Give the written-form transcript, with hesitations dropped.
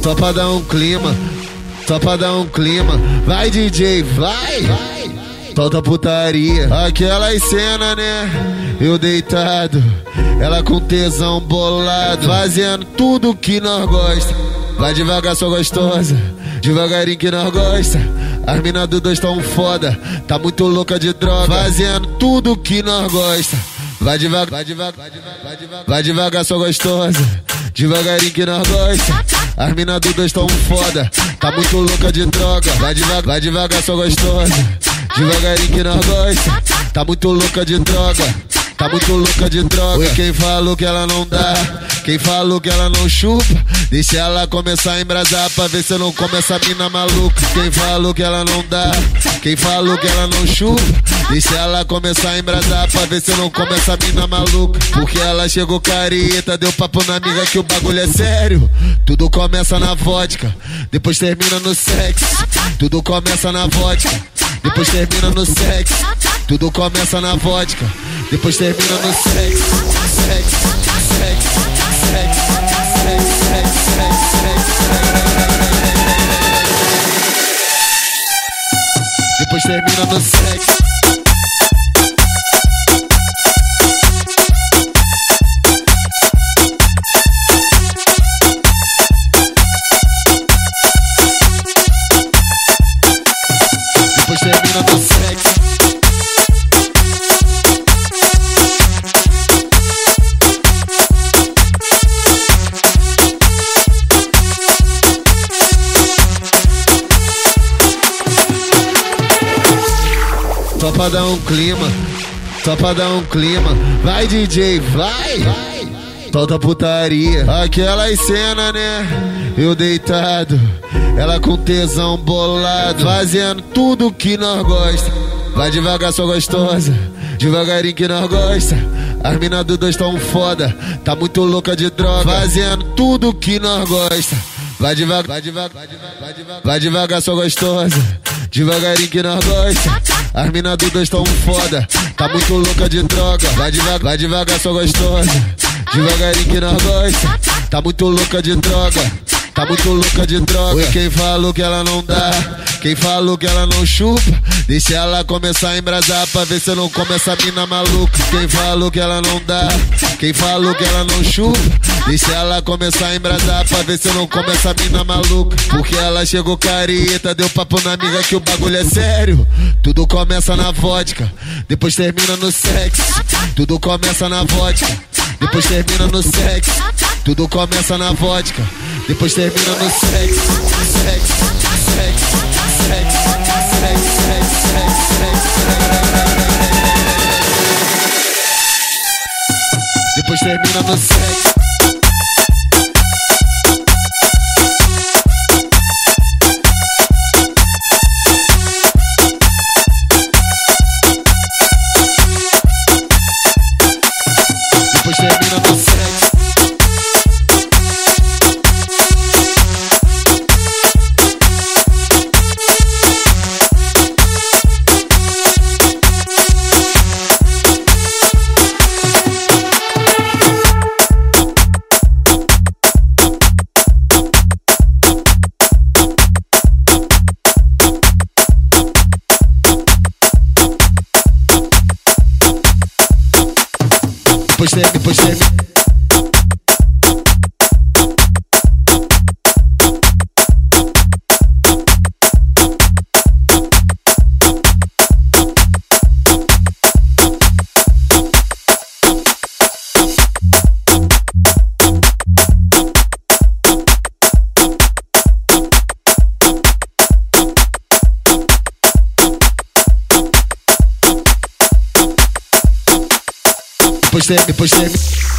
Só pra dar um clima, só pra dar um clima. Vai DJ, vai, solta putaria. Aquelas cenas, né? Eu deitado, ela com tesão bolado, fazendo tudo que nós gosta. Vai devagar, só gostosa, devagarinho que nós gosta. As mina do dois tão foda, tá muito louca de droga, fazendo tudo que nós gosta. Vai devagar, vai devagar, vai devagar, vai devagar, só gostosa, devagarinho que nós gosta. As mina do dois tão foda, tá muito louca de droga. Vai devagar, só gostosa, devagarinho que nós gosta. Tá muito louca de droga, tá muito louca de droga. E quem falou que ela não dá, quem falou que ela não chupa, deixa ela começar a embrasar pra ver se eu não come essa mina maluca. Quem falou que ela não dá, quem falou que ela não chupa, deixa ela começar a embrasar pra ver se eu não come essa mina maluca. Porque ela chegou careta, deu papo na amiga que o bagulho é sério. Tudo começa na vodka, depois termina no sexo. Tudo começa na vodka, depois termina no sexo. Tudo começa na vodka, depois termina no sexo. Sexo, sexo, sexo, sexo, sexo, sexo. Depois termina no sexo. Depois termina no sexo. Só pra dar um clima, só pra dar um clima. Vai DJ, vai, solta putaria. Aquelas cenas, né? Eu deitado, ela com tesão bolado, fazendo tudo que nós gosta. Vai devagar, só gostosa, devagarinho que nós gosta. As mina do dois tão foda, tá muito louca de droga, fazendo tudo que nós gosta. Vai devagar, vai devagar, vai devagar, vai devagar, só gostosa, devagarinho que nós gosta. As mina do dois tão foda, tá muito louca de droga. Vai devagar, só gostosa, devagarinho que nós gosta. Tá muito louca de droga, tá muito louca de droga. E quem falou que ela não dá, quem falou que ela não chupa, deixa ela começar a embrasar pra ver se eu não come essa mina maluca. Quem falou que ela não dá, quem falou que ela não chupa, deixa ela começar a embrasar pra ver se eu não come essa mina maluca. Porque ela chegou careta, deu papo na amiga que o bagulho é sério. Tudo começa na vodka, depois termina no sexo. Tudo começa na vodka, depois termina no sexo. Tudo começa na vodka, depois termina no sexo. Sexo, sexo, sexo, sexo, sexo, sexo. Depois termina no sexo. Depois termina no sexo. Depois termina. Depois termina.